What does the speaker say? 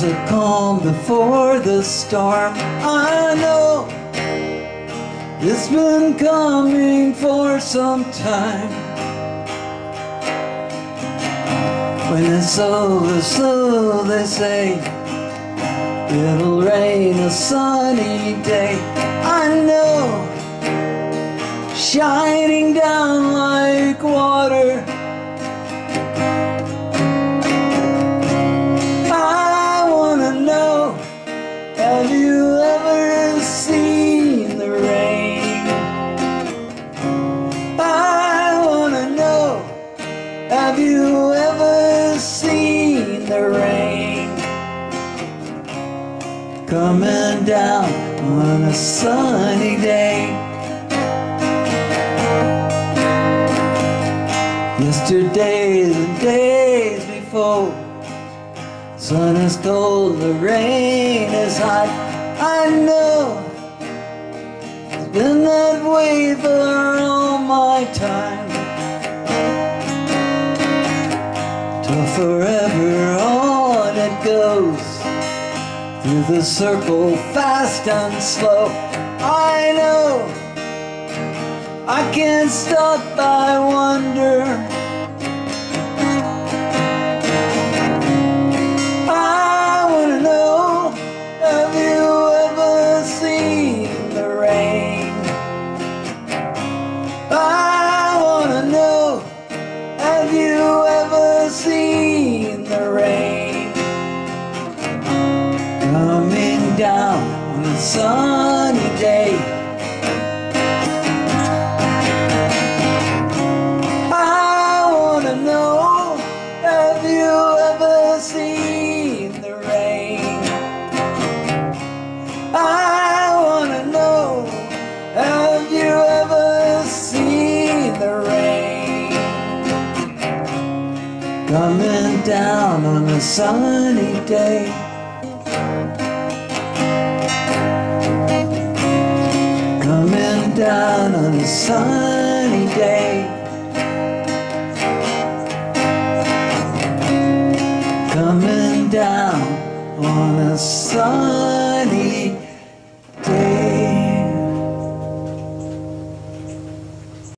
the calm before the storm. I know it's been coming for some time. When it's over, so they say, it'll rain a sunny day. I know, shining down like water. I wanna know, have you ever seen the rain? I wanna know, have you ever seen the rain coming down on a sunny day? Yesterdays and days before, sun is cold, the rain is hot. I know it's been that way for all my time. Till forever on it goes, through the circle fast and slow. I know I can't stop, I wonder. I wanna know, have you ever seen the rain? I wanna know, have you ever seen the rain coming down on a sunny day? Seen the rain. I wanna know, have you ever seen the rain coming down on a sunny day? Coming down on a sunny day. Coming down on a sun.